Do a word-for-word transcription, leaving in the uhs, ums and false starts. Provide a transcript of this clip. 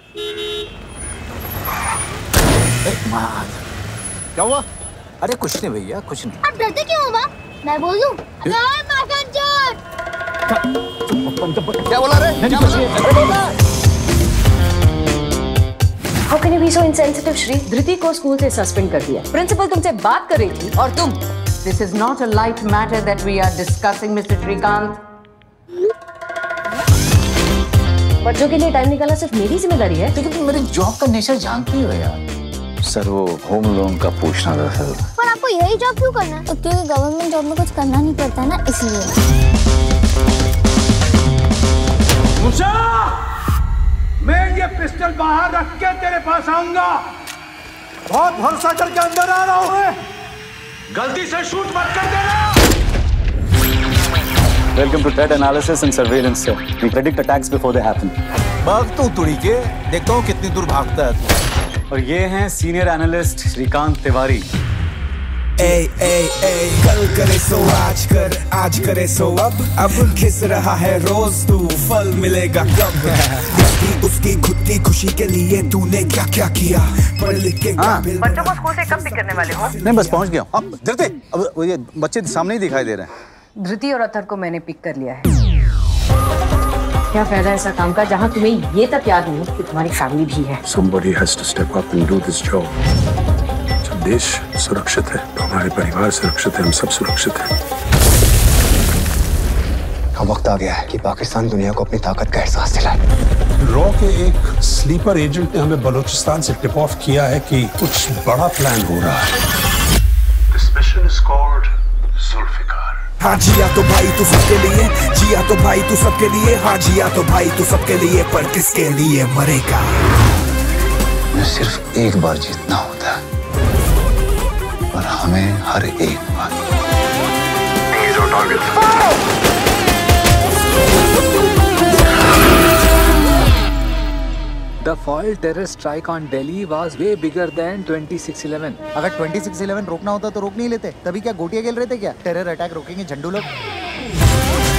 क्या हुआ? अरे कुछ नहीं भैया, कुछ नहीं। आप डरते क्यों हो माँ? मैं बोल दूं? माखन चोर! क्या बोला रे? क्या बोला? How can you be so insensitive, Shri? धृति को स्कूल से सस्पेंड कर दिया। प्रिंसिपल तुमसे बात कर रही थी और तुम। This is not a light matter that we are discussing, mister Shrikant. बच्चों के लिए टाइम निकालना सिर्फ मेरी जिम्मेदारी है। लेकिन तुम मेरी जॉब का नेचर जानती हो यार। सर वो होम लोन का पूछना था सर। पर आपको यही जॉब क्यों करना है? तो क्योंकि गवर्नमेंट जॉब में कुछ करना नहीं पड़ता ना, इसलिए। मुसा, मैं ये पिस्टल बाहर रख के तेरे पास आऊंगा। बहुत भरोसा करके अंदर आ रहा हूँ। गलती से शूट मत कर देना। Welcome to threat analysis and surveillance, sir. We predict attacks before they happen. भाग तो तुड़ी के, देखता हूँ कितनी दूर भागता है तू। और ये हैं सीनियर एनालिस्ट श्रीकांत तिवारी। ए ए ए कल करे सो आज कर, आज करे सो अब अब खिस रहा है रोज तू, फल मिलेगा कब? उसकी उसकी खुद की खुशी के लिए तूने क्या क्या किया? पढ़ लिख के बच्चों को स्कूल से कब पिक करने वाले हो? नहीं बस पहुंच गया हूँ। अब धृति, अब वो ये बच्चे सामने ही दिखाई दे रहे हैं। धृति और अथर को मैंने पिक कर लिया है। क्या फायदा ऐसा काम का जहाँ तुम्हें ये तक याद नहीं कि तुम्हारी फैमिली भी है। Somebody has to step up and do this job. जब देश सुरक्षित है तो हमारे परिवार सुरक्षित है, हम सब सुरक्षित हैं। अब वक्त आ गया है कि पाकिस्तान दुनिया को अपनी ताकत का एहसास दिलाए। रॉ के एक स्लीपर एजेंट ने हमें बलूचिस्तान से टिप ऑफ किया है कि कुछ बड़ा प्लान हो रहा है। This mission is called Zulfikar. हाँ जिया तो भाई तू सबके लिए, जिया तो भाई तू सबके लिए, हाँ जिया तो भाई तू सबके लिए, पर किसके लिए मरेगा? सिर्फ एक बार जीतना होता है, पर हमें हर एक बार। The foiled terror strike on Delhi was way bigger than twenty-six eleven. अगर twenty-six eleven रोकना होता तो रोक नहीं लेते। तभी क्या गोटियां खेल रहे थे क्या? टेरर अटैक रोकेंगे झंडू लोग।